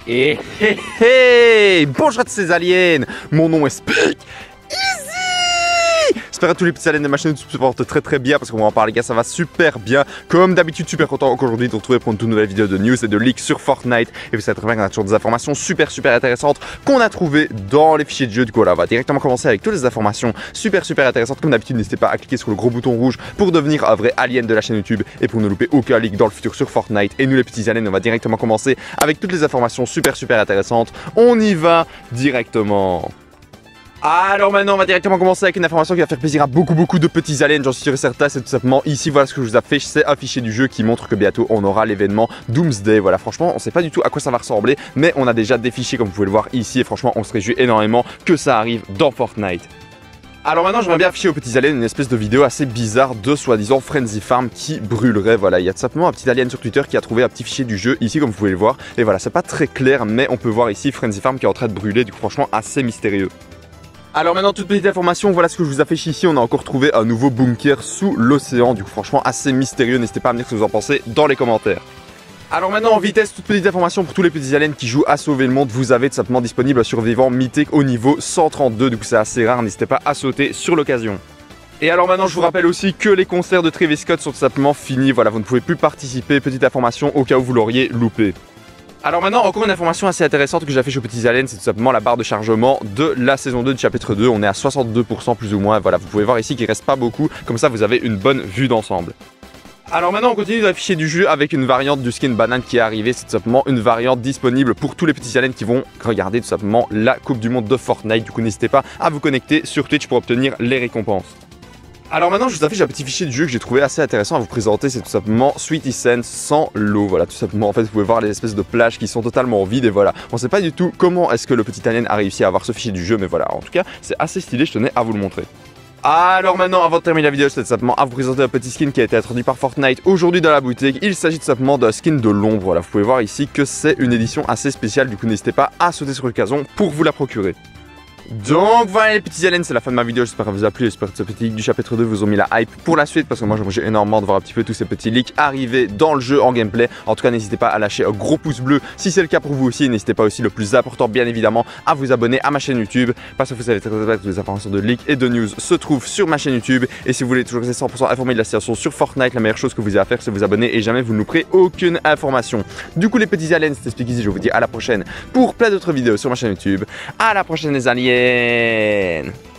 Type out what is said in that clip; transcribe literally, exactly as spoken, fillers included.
Et hé hé, bonjour à tous ces aliens, mon nom est Speak Easy. J'espère que tous les petits aliens de ma chaîne YouTube se portent très très bien parce qu'on va en parler les gars, ça va super bien. Comme d'habitude, super content qu'aujourd'hui de vous retrouver pour une toute nouvelle vidéo de news et de leaks sur Fortnite. Et vous savez très bien qu'on a toujours des informations super super intéressantes qu'on a trouvées dans les fichiers de jeu. Du coup voilà, on va directement commencer avec toutes les informations super super intéressantes. Comme d'habitude, n'hésitez pas à cliquer sur le gros bouton rouge pour devenir un vrai alien de la chaîne YouTube et pour ne louper aucun leak dans le futur sur Fortnite. Et nous les petits aliens, on va directement commencer avec toutes les informations super super intéressantes. On y va directement. Alors maintenant on va directement commencer avec une information qui va faire plaisir à beaucoup beaucoup de petits aliens, j'en suis sûr et certain. C'est tout simplement ici, voilà ce que je vous affiche, c'est un fichier du jeu qui montre que bientôt on aura l'événement Doomsday. Voilà, franchement on sait pas du tout à quoi ça va ressembler, mais on a déjà des fichiers comme vous pouvez le voir ici et franchement on se réjouit énormément que ça arrive dans Fortnite. Alors maintenant j'aimerais bien afficher aux petits aliens une espèce de vidéo assez bizarre de soi-disant Frenzy Farm qui brûlerait. Voilà, il y a tout simplement un petit alien sur Twitter qui a trouvé un petit fichier du jeu ici comme vous pouvez le voir. Et voilà, c'est pas très clair mais on peut voir ici Frenzy Farm qui est en train de brûler, du coup franchement assez mystérieux. Alors maintenant, toute petite information, voilà ce que je vous affiche ici. On a encore trouvé un nouveau bunker sous l'océan. Du coup, franchement, assez mystérieux. N'hésitez pas à me dire ce que vous en pensez dans les commentaires. Alors maintenant, en vitesse, toute petite information pour tous les petits aliens qui jouent à sauver le monde. Vous avez tout simplement disponible un survivant mythique au niveau cent trente-deux. Du coup, c'est assez rare. N'hésitez pas à sauter sur l'occasion. Et alors maintenant, je vous rappelle aussi que les concerts de Travis Scott sont tout simplement finis. Voilà, vous ne pouvez plus participer. Petite information au cas où vous l'auriez loupé. Alors maintenant, encore une information assez intéressante que j'ai affichée aux petits aliens, c'est tout simplement la barre de chargement de la saison deux du chapitre deux. On est à soixante-deux pour cent plus ou moins. Voilà, vous pouvez voir ici qu'il reste pas beaucoup. Comme ça, vous avez une bonne vue d'ensemble. Alors maintenant, on continue d'afficher du jeu avec une variante du skin banane qui est arrivée. C'est tout simplement une variante disponible pour tous les petits aliens qui vont regarder tout simplement la Coupe du Monde de Fortnite. Du coup, n'hésitez pas à vous connecter sur Twitch pour obtenir les récompenses. Alors maintenant je vous affiche un petit fichier du jeu que j'ai trouvé assez intéressant à vous présenter, c'est tout simplement Sweetie Sands sans l'eau. Voilà, tout simplement en fait vous pouvez voir les espèces de plages qui sont totalement vides et voilà, on sait pas du tout comment est-ce que le petit alien a réussi à avoir ce fichier du jeu, mais voilà, en tout cas c'est assez stylé, je tenais à vous le montrer. Alors maintenant, avant de terminer la vidéo, c'est tout simplement à vous présenter un petit skin qui a été introduit par Fortnite aujourd'hui dans la boutique. Il s'agit tout simplement d'un skin de l'ombre. Voilà, vous pouvez voir ici que c'est une édition assez spéciale, du coup n'hésitez pas à sauter sur l'occasion pour vous la procurer. Donc voilà les petits aliens, c'est la fin de ma vidéo, j'espère qu'elle vous a plu, j'espère que ce petit leak du chapitre deux vous ont mis la hype pour la suite parce que moi j'ai énormément de voir un petit peu tous ces petits leaks arriver dans le jeu en gameplay. En tout cas n'hésitez pas à lâcher un gros pouce bleu si c'est le cas pour vous aussi, n'hésitez pas aussi le plus important bien évidemment à vous abonner à ma chaîne YouTube parce que vous savez très très bien que toutes les informations de leaks et de news se trouvent sur ma chaîne YouTube et si vous voulez toujours rester cent pour cent informé de la situation sur Fortnite, la meilleure chose que vous avez à faire c'est vous abonner et jamais vous ne louperez aucune information. Du coup les petits aliens, c'était Speak Easy, je vous dis à la prochaine pour plein d'autres vidéos sur ma chaîne YouTube. À la prochaine les aliens.